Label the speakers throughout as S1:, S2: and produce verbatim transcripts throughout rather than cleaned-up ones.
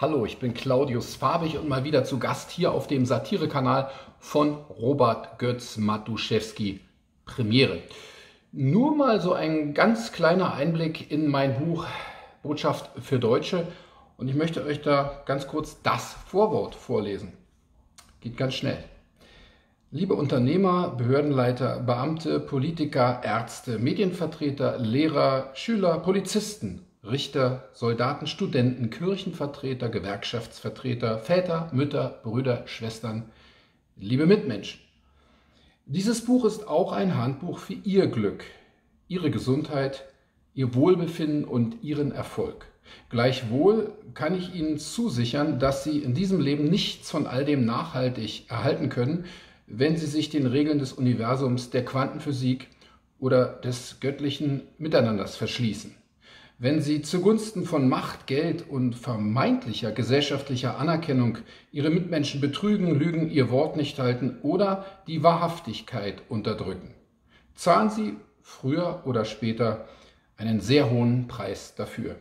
S1: Hallo, ich bin Claudius Farbig und mal wieder zu Gast hier auf dem Satirekanal von Robert Götz Matuszewski Premiere. Nur mal so ein ganz kleiner Einblick in mein Buch Botschaft für Deutsche und ich möchte euch da ganz kurz das Vorwort vorlesen. Geht ganz schnell. Liebe Unternehmer, Behördenleiter, Beamte, Politiker, Ärzte, Medienvertreter, Lehrer, Schüler, Polizisten, Richter, Soldaten, Studenten, Kirchenvertreter, Gewerkschaftsvertreter, Väter, Mütter, Brüder, Schwestern, liebe Mitmenschen. Dieses Buch ist auch ein Handbuch für Ihr Glück, Ihre Gesundheit, Ihr Wohlbefinden und Ihren Erfolg. Gleichwohl kann ich Ihnen zusichern, dass Sie in diesem Leben nichts von all dem nachhaltig erhalten können, wenn Sie sich den Regeln des Universums, der Quantenphysik oder des göttlichen Miteinanders verschließen. Wenn Sie zugunsten von Macht, Geld und vermeintlicher gesellschaftlicher Anerkennung Ihre Mitmenschen betrügen, lügen, ihr Wort nicht halten oder die Wahrhaftigkeit unterdrücken, zahlen Sie früher oder später einen sehr hohen Preis dafür.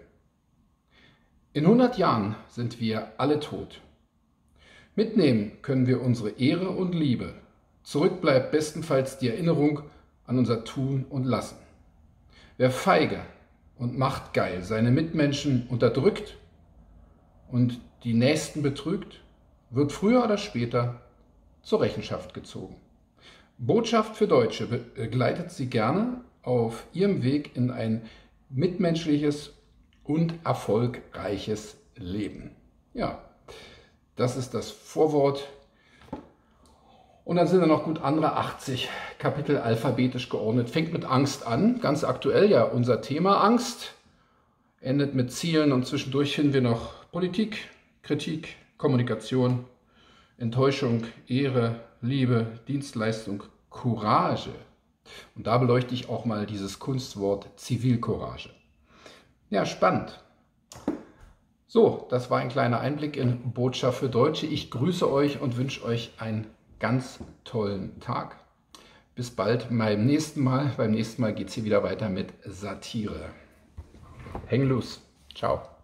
S1: In hundert Jahren sind wir alle tot. Mitnehmen können wir unsere Ehre und Liebe. Zurück bleibt bestenfalls die Erinnerung an unser Tun und Lassen. Wer feige und machtgeil seine Mitmenschen unterdrückt und die Nächsten betrügt, wird früher oder später zur Rechenschaft gezogen. Botschaft für Deutsche begleitet Sie gerne auf Ihrem Weg in ein mitmenschliches und erfolgreiches Leben. Ja, das ist das Vorwort. Und dann sind da noch gut andere achtzig Kapitel alphabetisch geordnet. Fängt mit Angst an, ganz aktuell ja unser Thema Angst. Endet mit Zielen und zwischendurch finden wir noch Politik, Kritik, Kommunikation, Enttäuschung, Ehre, Liebe, Dienstleistung, Courage. Und da beleuchte ich auch mal dieses Kunstwort Zivilcourage. Ja, spannend. So, das war ein kleiner Einblick in Botschaft für Deutsche. Ich grüße euch und wünsche euch einen ganz tollen Tag. Bis bald beim nächsten Mal. Beim nächsten Mal geht es hier wieder weiter mit Satire. Hang loose. Ciao.